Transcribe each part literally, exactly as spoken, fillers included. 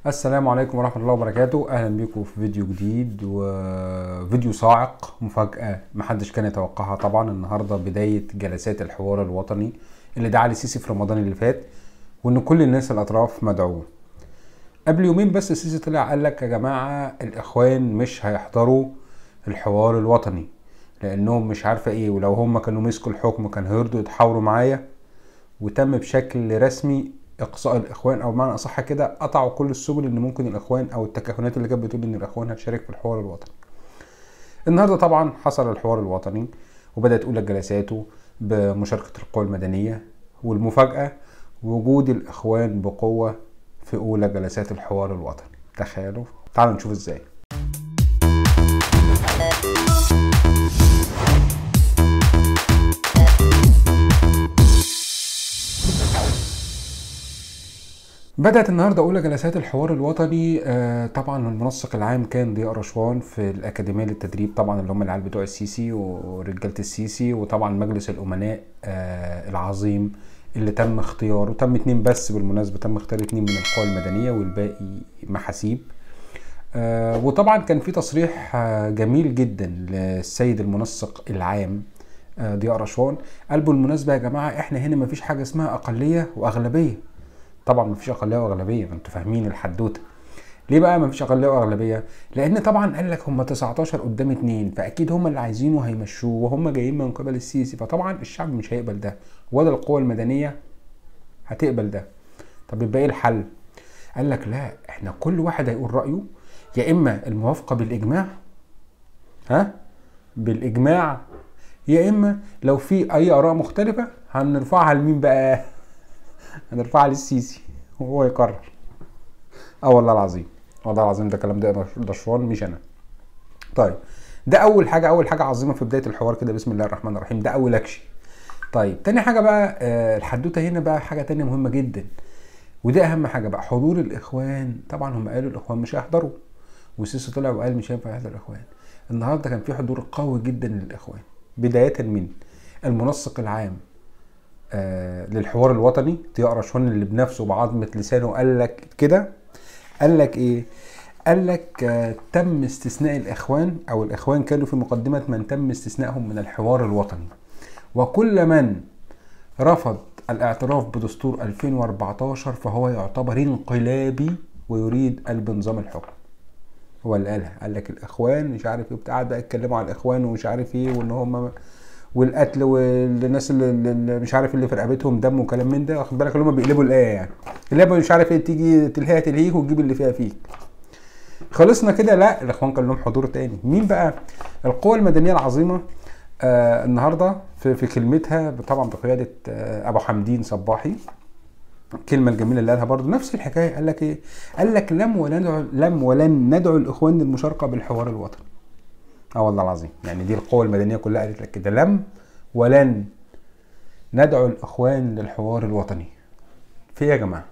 السلام عليكم ورحمة الله وبركاته. اهلا بيكم في فيديو جديد وفيديو صاعق، مفاجأة محدش كان يتوقعها. طبعا النهاردة بداية جلسات الحوار الوطني اللي دعا السيسي في رمضان اللي فات، وان كل الناس الاطراف مدعوه. قبل يومين بس السيسي طلع قال لك يا جماعة الاخوان مش هيحضروا الحوار الوطني لانهم مش عارفة ايه، ولو هم كانوا مسكوا الحكم كان هيرضوا يتحاوروا معايا. وتم بشكل رسمي اقصاء الاخوان، او بمعنى اصح كده قطعوا كل السبل ان ممكن الاخوان او التكهنات اللي كانت بتقول ان الاخوان هتشارك في الحوار الوطني. النهارده طبعا حصل الحوار الوطني وبدات اولى جلساته بمشاركه القوى المدنيه، والمفاجاه وجود الاخوان بقوه في اولى جلسات الحوار الوطني. تخيلوا، تعالوا نشوف ازاي. بدأت النهاردة أولى جلسات الحوار الوطني. آه طبعا المنسق العام كان ضياء رشوان في الأكاديمية للتدريب، طبعا اللي هم العيال بتوع السيسي ورجالة السيسي، وطبعا مجلس الأمناء آه العظيم اللي تم اختياره. تم اتنين بس بالمناسبة، تم اختيار اتنين من القوى المدنية والباقي محاسيب. آه وطبعا كان في تصريح آه جميل جدا للسيد المنسق العام آه ضياء رشوان. قال بالمناسبة يا جماعة احنا هنا مفيش حاجة اسمها أقلية وأغلبية. طبعا مفيش اقليه واغلبيه، انتوا فاهمين الحدوته. ليه بقى مفيش اقليه واغلبيه؟ لان طبعا قال لك هم تسعتاشر قدام اتنين، فاكيد هم اللي عايزينه هيمشوه وهم جايين من قبل السيسي، فطبعا الشعب مش هيقبل ده ولا القوى المدنيه هتقبل ده. طب يبقى ايه الحل؟ قال لك لا، احنا كل واحد هيقول رايه، يا اما الموافقه بالاجماع، ها بالاجماع، يا اما لو في اي اراء مختلفه هنرفعها لمين بقى؟ هنرفعها للسيسي وهو يقرر. اه والله العظيم، والله العظيم ده كلام ده رشوان مش انا. طيب ده اول حاجه، اول حاجه عظيمه في بدايه الحوار كده، بسم الله الرحمن الرحيم، ده اول اكشن. طيب تاني حاجه بقى، آه الحدوته هنا بقى حاجه تانية مهمه جدا، وده اهم حاجه بقى، حضور الاخوان. طبعا هم قالوا الاخوان مش هيحضروا، والسيسي طلع وقال مش هينفع يحضر الاخوان. النهارده كان في حضور قوي جدا للاخوان، بدايه من المنسق العام آه للحوار الوطني ضياء رشوان اللي بنفسه بعظمه لسانه قال لك كده. قال لك ايه؟ قال لك آه تم استثناء الاخوان، او الاخوان كانوا في مقدمه من تم استثنائهم من الحوار الوطني، وكل من رفض الاعتراف بدستور ألفين وأربعتاشر فهو يعتبر انقلابي ويريد قلب نظام الحكم. هو اللي قالها، قال لك الاخوان مش عارف ايه، قاعد بقى يتكلموا على الاخوان ومش عارف ايه، وان هم والقتل والناس اللي, اللي مش عارف اللي في رقبتهم دم وكلام من ده، واخد بالك اللي هم بيقلبوا الايه يعني، اللي مش عارف ايه، تيجي تلهيها تلهيك وتجيب اللي فيها فيك. خلصنا كده؟ لا، الاخوان كان لهم حضور تاني. مين بقى؟ القوى المدنيه العظيمه آه النهارده في, في كلمتها طبعا بقياده آه ابو حمدين صباحي، الكلمه الجميله اللي قالها برضو نفس الحكايه. قال لك ايه؟ قال لك لم ولن ندعو لم ولن ندعو الاخوان للمشاركه بالحوار الوطني. اه والله العظيم، يعني دي القوى المدنيه كلها قالت لك كده، لم ولن ندعو الاخوان للحوار الوطني. في ايه يا جماعه؟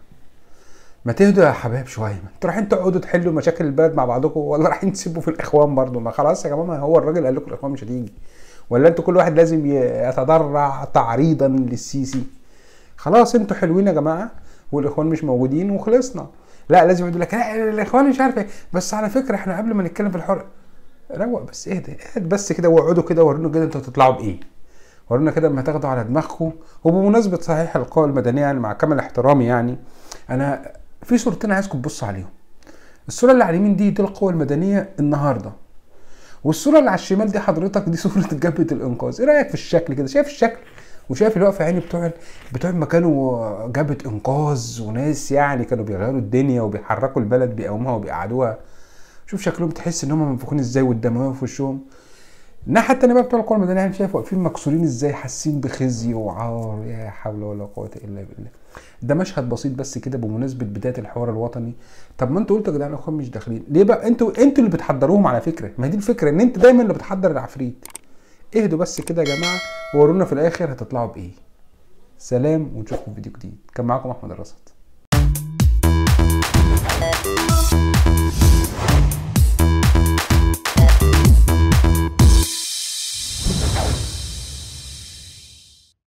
ما تهدوا يا حبايب شويه، ما انتوا رايحين تقعدوا تحلوا مشاكل البلد مع بعضكم ولا رايحين تسيبوا في الاخوان برضو؟ ما خلاص يا جماعه، ما هو الراجل قال لكم الاخوان مش هتيجي، ولا انتوا كل واحد لازم يتضرع تعريضا للسيسي؟ خلاص انتوا حلوين يا جماعه والاخوان مش موجودين وخلصنا. لا، لازم يقول لك لا الاخوان مش عارف ايه، بس على فكره احنا قبل ما نتكلم في الحوار، روق بس، اهدى اهدى بس كده، واقعدوا كده ورونا كده انتوا هتطلعوا بايه، ورونا كده اما تاخدوا على دماغكم. وبمناسبه صحيح القوى المدنيه، يعني مع كامل احترامي، يعني انا في صورتين عايزكم تبصوا عليهم. الصوره اللي على اليمين دي دي القوى المدنيه النهارده، والصوره اللي على الشمال دي حضرتك دي صوره جبهه الانقاذ. ايه رايك في الشكل كده؟ شايف الشكل وشايف اللي واقف عيني بتوع بتوع ما كانوا جبهه انقاذ وناس يعني كانوا بيغيروا الدنيا وبيحركوا البلد بيقوموها وبيقعدوها. شوف شكلهم، تحس ان هم منفوخين ازاي والدمويه في وشهم. الناحيه التانيه بقى بتوع القوى المدنيه، انا شايف واقفين مكسورين ازاي، حاسين بخزي وعار، يا حول ولا قوه الا بالله. ده مشهد بسيط بس كده بمناسبه بدايه الحوار الوطني. طب ما انتوا قلتوا يا جدعان الاخوان مش داخلين ليه بقى؟ انتوا انتوا اللي بتحضروهم على فكره، ما هي دي الفكره، ان انت دايما اللي بتحضر العفريت. اهدوا بس كده يا جماعه وورونا في الاخر هتطلعوا بايه. سلام، ونشوفكم في فيديو جديد. كان معاكم احمد الرصد.